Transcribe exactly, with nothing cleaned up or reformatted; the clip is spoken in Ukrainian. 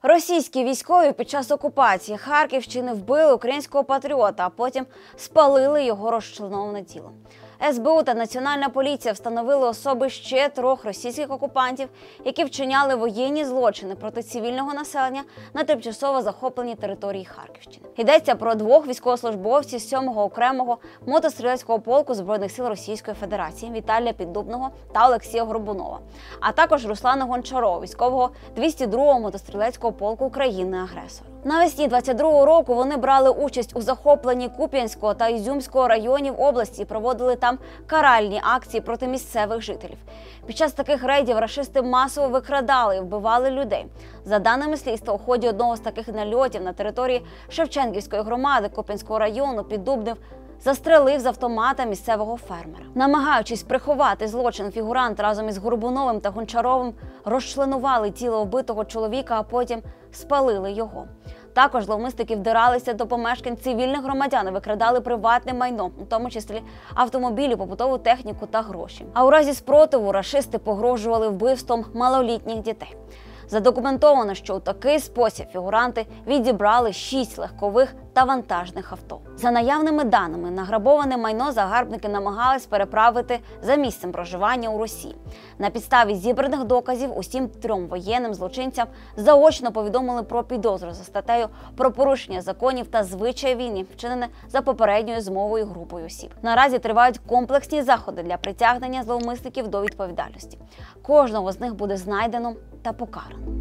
Російські військові під час окупації Харківщини вбили українського патріота, а потім спалили його розчленоване тіло. ес бе у та Національна поліція встановили особи ще трьох російських окупантів, які вчиняли воєнні злочини проти цивільного населення на тимчасово захопленій території Харківщини. Йдеться про двох військовослужбовців сьомого окремого мотострілецького полку Збройних сил Російської Федерації Віталія Піддубного та Олексія Горбунова, а також Руслана Гончарова, військового двісті другого мотострілецького полку країни-агресора. Навесні двадцять другого року вони брали участь у захопленні Куп'янського та Ізюмського районів області і проводили там каральні акції проти місцевих жителів. Під час таких рейдів рашисти масово викрадали і вбивали людей. За даними слідства, у ході одного з таких нальотів на території Шевченківської громади Куп'янського району Піддубний застрелив з автомата місцевого фермера. Намагаючись приховати злочин, фігурант разом із Горбуновим та Гончаровим розчленували тіло вбитого чоловіка, а потім спалили його. Також зловмисники вдиралися до помешкань цивільних громадян і викрадали приватне майно, у тому числі автомобілі, побутову техніку та гроші. А у разі спротиву рашисти погрожували вбивством малолітніх дітей. Задокументовано, що у такий спосіб фігуранти відібрали шість легкових та вантажних авто. За наявними даними, награбоване майно загарбники намагались переправити за місцем проживання у Росії. На підставі зібраних доказів усім трьом воєнним злочинцям заочно повідомили про підозру за статтею про порушення законів та звичаїв війни, вчинене за попередньою змовою групою осіб. Наразі тривають комплексні заходи для притягнення зловмисників до відповідальності. Кожного з них буде знайдено та покарано.